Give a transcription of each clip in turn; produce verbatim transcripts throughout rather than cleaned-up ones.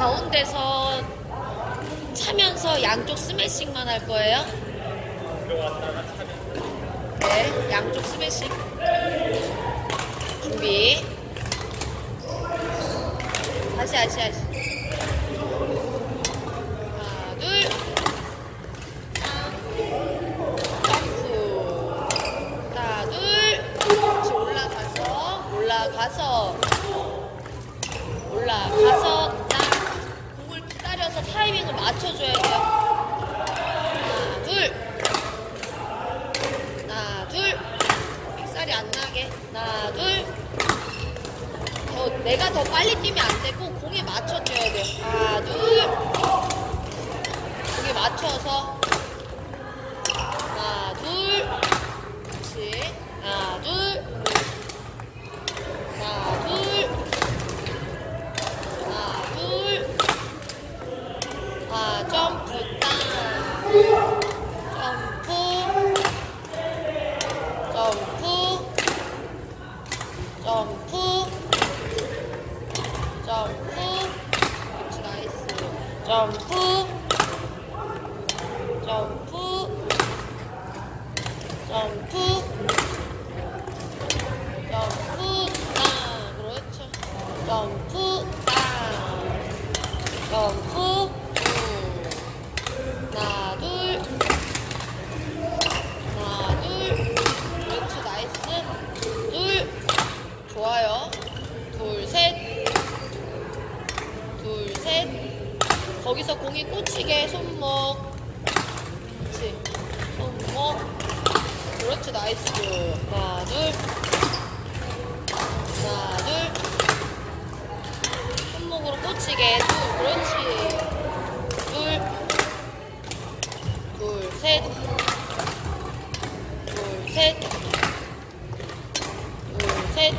가운데서 차면서 양쪽 스매싱만 할 거예요. 들어왔다가 차면. 네, 양쪽 스매싱. 준비. 다시, 다시, 다시. 하나, 둘. 점프. 하나, 둘. 같이 올라가서, 올라가서, 올라가서, 딱. 공을 기다려서 타이밍을 맞춰줘야 돼요. 하나, 둘. 하나, 둘. 삑살이 안 나게. 하나, 둘. 더, 내가 더 빨리 뛰면 안 되고, 공에 맞춰줘야 돼요. 하나, 둘. 공에 맞춰서. 하나, 둘. 그렇지. 하나, 둘. 하나, 둘. 하나, 둘. 아, 점프, 땅. 점프. 점프. 점프. 점프. 그렇지, 나이스. 점프. 점프. 점프. 점프. 땅. 그렇죠. 점프. 땅. 점프. 두. 하나, 둘. 하나, 둘. 그렇죠, 나이스. 둘. 좋아요. 둘, 셋. 둘, 셋. 거기서 공이 꽂히게 손목. 그렇지. 손목. 그렇지, 나이스. 하나, 둘. 하나, 둘. 손목으로 꽂히게. 둘, 그렇지. 둘. 둘, 셋. 둘, 셋. 둘, 셋.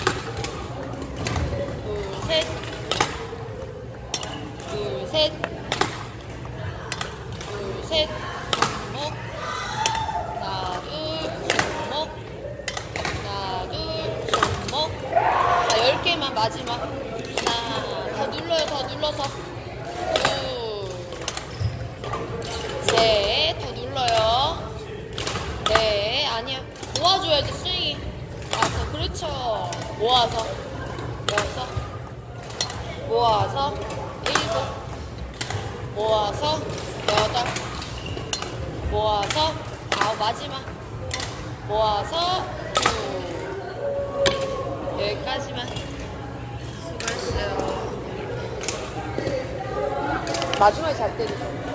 둘, 셋. 둘, 셋. 둘, 셋. 손목. 하나, 둘. 손목. 하나, 둘. 손목. 자, 열 개만 마지막. 하나. 더 눌러요, 더 눌러서. 둘. 셋. 더 눌러요. 네. 아니야. 모아줘야지, 스윙이. 와서. 그렇죠. 모아서. 모아서. 모아서. 일곱. 모아서. 여덟. 모아서. 아홉. 마지막. 모아서. 구. 여기까지만. 수고했어요. 마지막에 잘 때리죠.